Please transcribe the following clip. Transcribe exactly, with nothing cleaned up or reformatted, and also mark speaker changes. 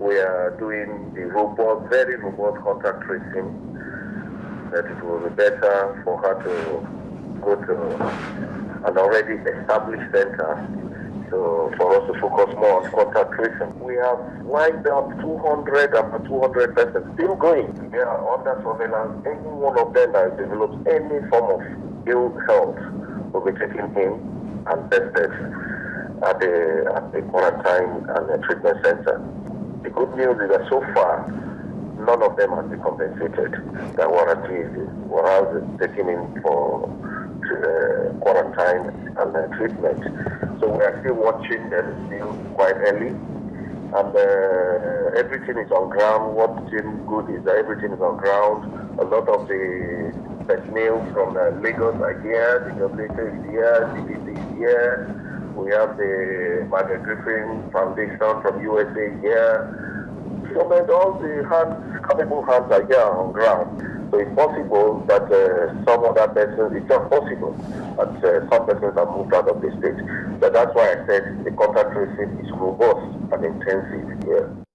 Speaker 1: We are doing the robust, very robust contact tracing, that it will be better for her to go to an already established center. So for us to focus more on contact tracing. We have lined up two hundred and two hundred persons still going. They are under surveillance. Any one of them that develops any form of ill health will be taken in and tested at the, at the quarantine and the treatment center. The good news is that so far, none of them has been compensated. The warranty was taken in for uh, quarantine and uh, treatment. So we are still watching them still quite early. And uh, everything is on ground. What seems good is that everything is on ground. A lot of the personnel from uh, Lagos are here, the W H O is here, C D C is here. We have the Margaret Griffin Foundation from U S A here. So that all the hands, capable hands are here on ground. So it's possible that uh, some other persons, it's not possible that uh, some persons have moved out of the state. But that's why I said the contact tracing is robust and intensive here.